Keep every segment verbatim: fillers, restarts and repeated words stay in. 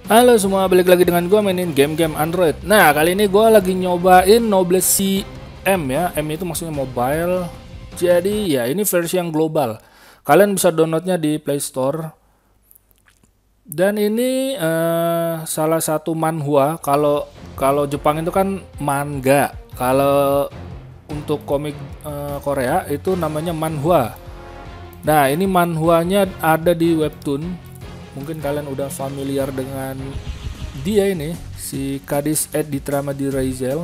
Halo semua, balik lagi dengan gue mainin game-game Android. Nah, kali ini gue lagi nyobain Noblesse C M ya. M itu maksudnya mobile. Jadi ya ini versi yang global. Kalian bisa downloadnya di Play Store. Dan ini uh, salah satu manhwa. Kalau kalau Jepang itu kan manga. Kalau untuk komik uh, Korea itu namanya manhwa. Nah, ini manhwanya ada di webtoon. Mungkin kalian udah familiar dengan dia ini, si Kadis Ed Drama di Raizel.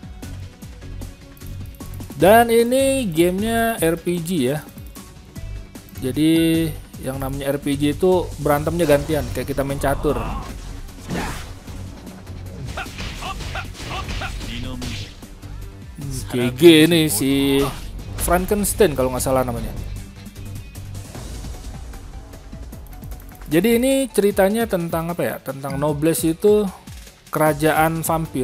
Dan ini gamenya R P G ya. Jadi yang namanya R P G itu berantemnya gantian, kayak kita main catur. G G ini si Frankenstein kalau nggak salah namanya. Jadi ini ceritanya tentang apa ya? Tentang Noblesse itu kerajaan vampir.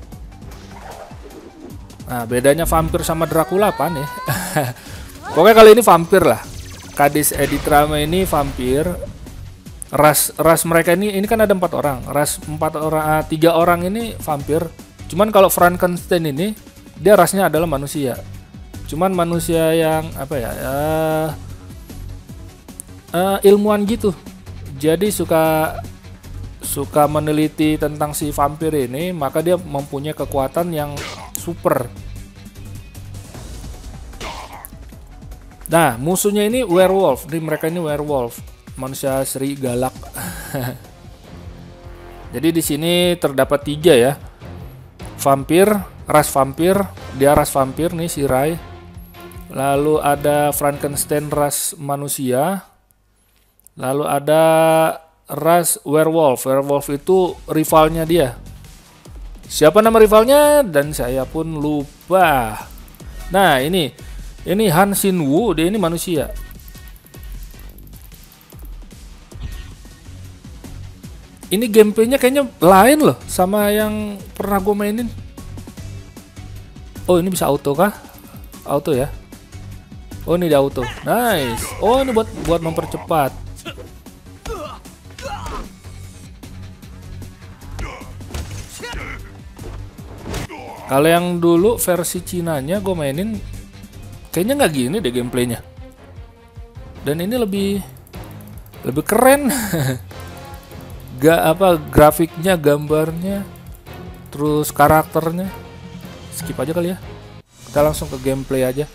Nah, bedanya vampir sama Dracula apa nih? Pokoknya kali ini vampir lah. Kadis Editrama ini vampir. Ras ras mereka ini ini kan ada empat orang. Ras empat orang, uh, tiga orang ini vampir. Cuman kalau Frankenstein ini dia rasnya adalah manusia. Cuman manusia yang apa ya? Uh, uh, ilmuwan gitu. Jadi suka suka meneliti tentang si vampir ini, maka dia mempunyai kekuatan yang super. Nah, musuhnya ini werewolf. Jadi mereka ini werewolf, manusia seri galak. Jadi di sini terdapat tiga ya, vampir, ras vampir, dia ras vampir nih si Rai. Lalu ada Frankenstein ras manusia. Lalu ada ras werewolf. Werewolf itu rivalnya dia. Siapa nama rivalnya? Dan saya pun lupa. Nah ini, ini Han Xin Woo. Dia ini manusia. Ini gameplaynya kayaknya lain loh sama yang pernah gue mainin. Oh ini bisa auto kah? Auto ya. Oh ini di auto. Nice. Oh ini buat buat mempercepat. Kalau yang dulu versi Cinanya gue mainin kayaknya nggak gini deh gameplaynya. Dan ini lebih lebih keren. Gak apa grafiknya, gambarnya, terus karakternya. Skip aja kali ya. Kita langsung ke gameplay aja.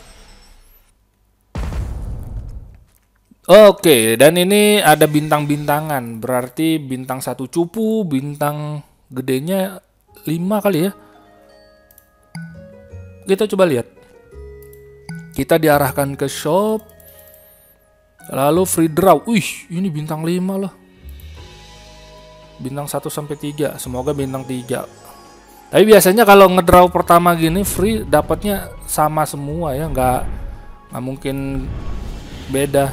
Oke, dan ini ada bintang-bintangan. Berarti bintang satu cupu, bintang gedenya lima kali ya. Kita coba lihat. Kita diarahkan ke shop. Lalu free draw. Wih, ini bintang lima loh. Bintang satu sampai tiga. Semoga bintang tiga. Tapi biasanya kalau ngedraw pertama gini free dapatnya sama semua ya, nggak nggak mungkin beda.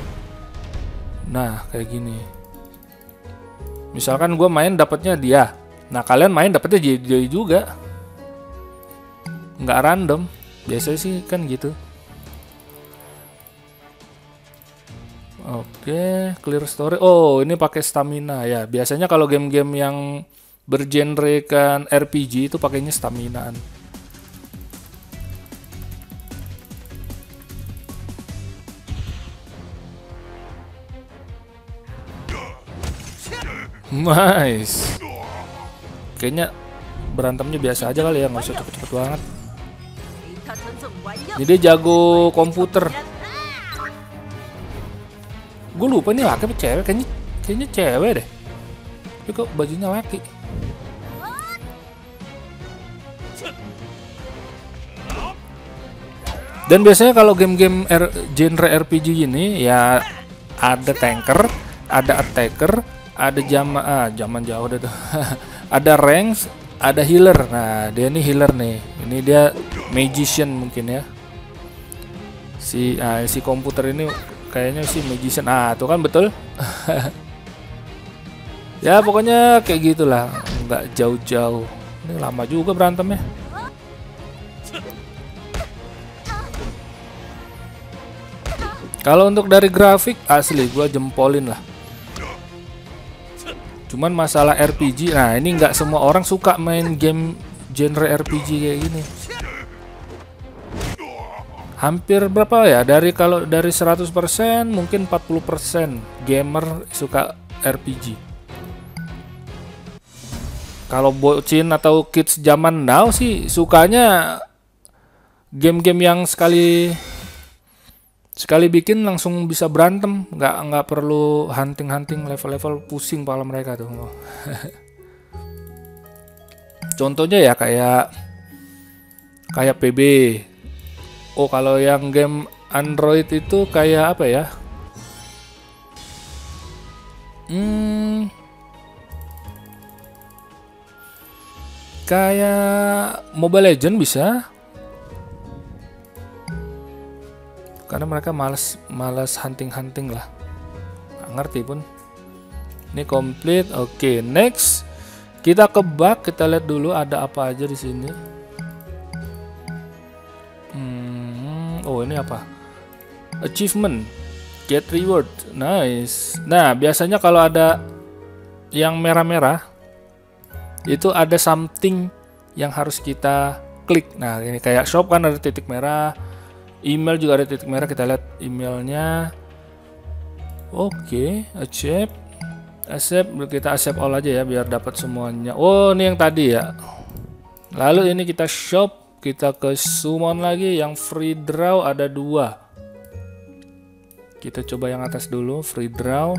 Nah, kayak gini. Misalkan gue main dapatnya dia. Nah, kalian main dapatnya dia juga. Nggak random, biasanya sih kan gitu. Oke, clear story. Oh ini pakai stamina ya. Biasanya kalau game-game yang bergenrekan R P G itu pakainya staminaan. Nice. Kayaknya berantemnya biasa aja kali ya, nggak usah cepet-cepet banget. Jadi jago komputer. Gue lupa ini laki apa cewek, kayaknya kayaknya cewek deh. Tapi kok bajunya laki. Dan biasanya kalau game-game genre R P G ini ya ada tanker, ada attacker, ada jam ah zaman jauh deh tuh. Ada ranks, ada healer. Nah, dia ini healer nih. Ini dia magician mungkin ya. Si ah, si komputer ini kayaknya si magician. Ah, tuh kan betul. Ya, pokoknya kayak gitulah, nggak jauh-jauh. Ini lama juga berantemnya. Kalau untuk dari grafik asli gua jempolin lah. Cuman masalah R P G, nah ini nggak semua orang suka main game genre R P G kayak gini. Hampir berapa ya? Dari kalau dari seratus persen mungkin empat puluh persen gamer suka R P G. Kalau bocin atau kids zaman now sih sukanya game-game yang sekali sekali bikin langsung bisa berantem, nggak nggak perlu hunting-hunting level-level, pusing pala mereka tuh. Contohnya ya kayak kayak P B. Oh kalau yang game Android itu kayak apa ya? Hmm, kayak Mobile Legends bisa. Karena mereka males males hunting-hunting lah. Nggak ngerti pun. Ini komplit. Oke, next. Kita ke bug, kita lihat dulu ada apa aja di sini. Hmm, oh ini apa? Achievement, get reward. Nice. Nah, biasanya kalau ada yang merah-merah itu ada something yang harus kita klik. Nah, ini kayak shop kan ada titik merah. Email juga ada titik merah, kita lihat emailnya. Oke, okay, accept, accept, kita accept all aja ya biar dapat semuanya. Oh ini yang tadi ya. Lalu ini kita shop, kita ke summon lagi, yang free draw ada dua. Kita coba yang atas dulu, free draw.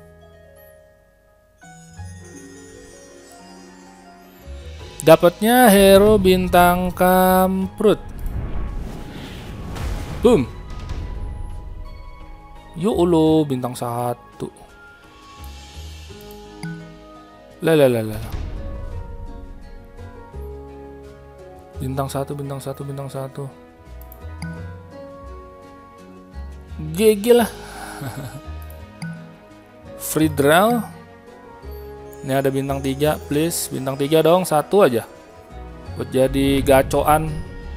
Dapatnya hero bintang kamprut. Boom. Yo Allah, bintang satu. Lalalala. Bintang satu, bintang satu, bintang satu. G G lah. Free draw. Ini ada bintang tiga, please. Bintang tiga dong, satu aja. Buat jadi gacoan.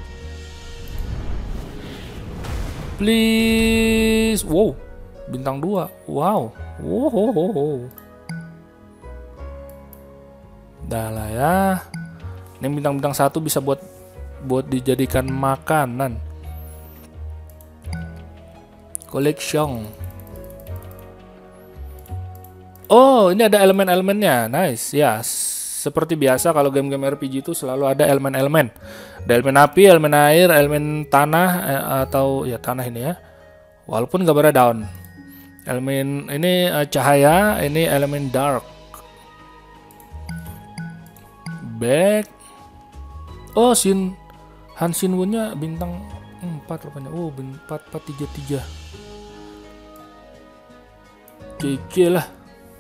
Please. Wow, bintang dua. Wow. Wow. Wow, wow, wow. Dah lah ya. Ini bintang-bintang satu bisa buat buat dijadikan makanan. Collection. Oh, ini ada elemen-elemennya. Nice. Ya, seperti biasa kalau game-game R P G itu selalu ada elemen-elemen. Ada elemen api, elemen air, elemen tanah eh, atau ya tanah ini ya. Walaupun gambarnya down. Elemen ini eh, cahaya, ini elemen dark. Back. Oh, Shin Han Shinwon-nya bintang empat rupanya. Oh, empat empat tiga tiga. Oke lah.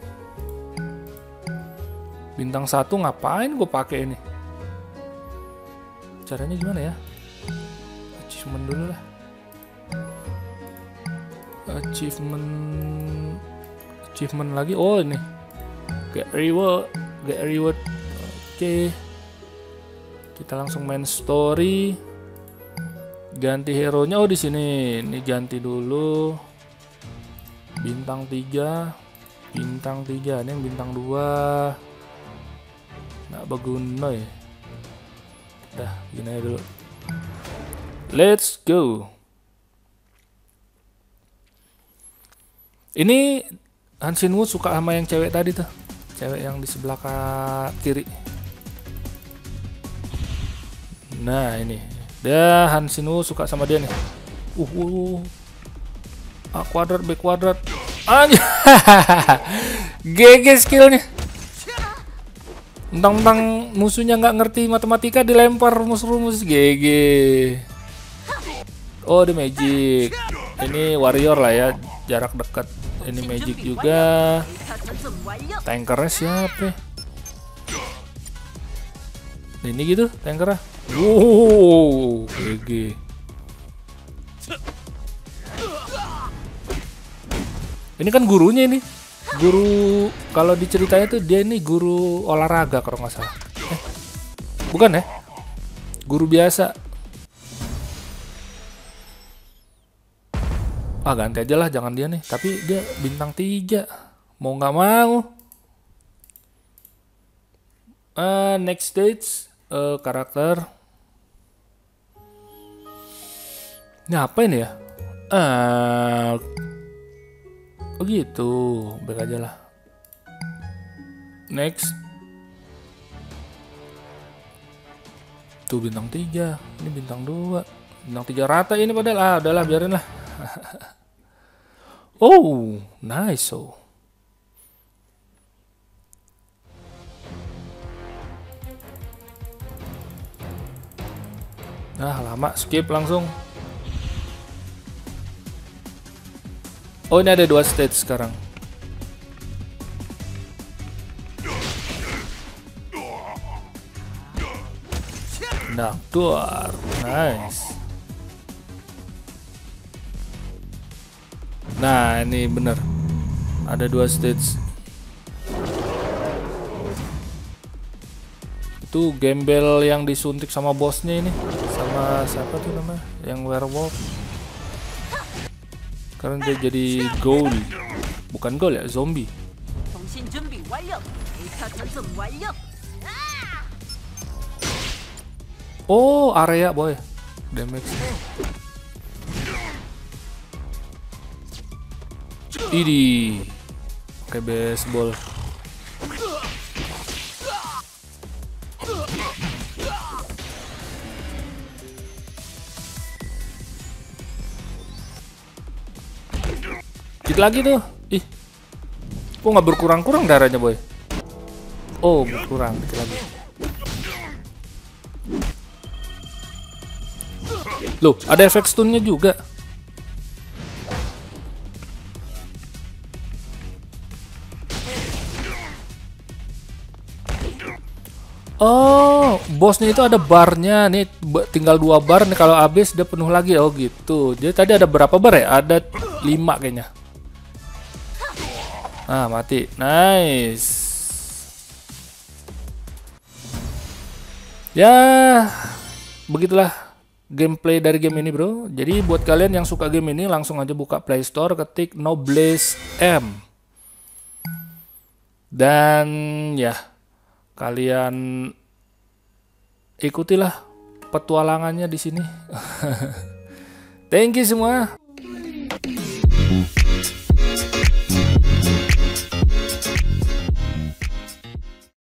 Bintang satu ngapain gue pakai ini? Caranya gimana ya? Achievement dulu lah. Achievement, achievement lagi. Oh ini, get reward, get reward. Oke, kita langsung main story. Ganti hero nya. Oh di sini, ini ganti dulu. Bintang tiga, bintang tiga. Ini yang bintang dua. Nggak berguna ya. Dah, gini aja dulu. Let's go. Ini Han Shinwoo suka sama yang cewek tadi tuh. Cewek yang di sebelah kiri. Nah, ini. Dia Han Shinwoo suka sama dia nih. Uh, uh. A kuadrat, B kuadrat. Anjir. G G skillnya. Mentang-mentang musuhnya nggak ngerti matematika dilempar rumus-rumus. G G. Oh, the magic. Ini warrior lah ya, jarak dekat. Ini magic juga. Tankernya siapa? Ini gitu, tankernya. Wow, G G. Ini kan gurunya ini. Guru, kalau diceritanya tuh dia ini guru olahraga kalau nggak salah. Eh, bukan ya? Guru biasa. Ah ganti aja lah, jangan dia nih. Tapi dia bintang tiga. Mau nggak mau. Uh, next stage uh, karakter. Ini apa ini ya? Ah, uh, oh gitu, baik aja lah. Next. Tuh bintang tiga, ini bintang dua, bintang tiga rata ini padahal. Ah, udahlah biarin lah. Oh, nice oh. Nah, lama skip langsung. Oh, ini ada dua stage sekarang. Nah, duar, nice. Nah, ini bener. Ada dua stage. Itu gembel yang disuntik sama bosnya ini. Sama siapa tuh namanya? Yang werewolf. Karena dia jadi ghoul. Bukan ghoul ya, zombie. Oh, area boy. Damage. Idi. Pakai baseball. Dikit lagi tuh. Ih. Kok nggak berkurang-kurang darahnya boy? Oh, berkurang dikit lagi. Loh, ada efek stunnya juga. Oh, bosnya itu ada barnya nih, tinggal dua bar nih, kalau habis dia penuh lagi. Oh gitu. Jadi tadi ada berapa bar ya? Ada lima kayaknya. Ah, mati. Nice. Ya, begitulah gameplay dari game ini bro. Jadi buat kalian yang suka game ini, langsung aja buka Play Store, ketik Noblesse M. Dan ya, kalian ikutilah petualangannya di sini. Thank you semua.